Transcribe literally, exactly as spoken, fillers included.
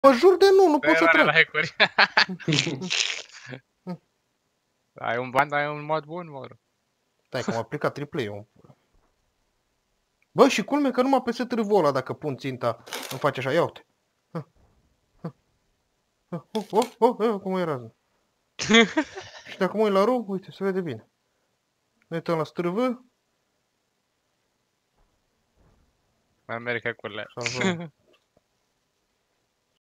Mă jur de nu, nu pot să Eroare la trag. hackeri. Ai un ban, ai un mod bun, mă rog. Stai că m-a aplicat triplay-ul. Bă, și culme că nu m-a peste târvul ăla dacă pun ținta. Îmi face așa, ia uite. Oh, oh, oh, oh, cum e rază. Și dacă mă uit la ru, uite, se vede bine. Ne uităm la stârvă. Mai merg hackurile. Salvăm.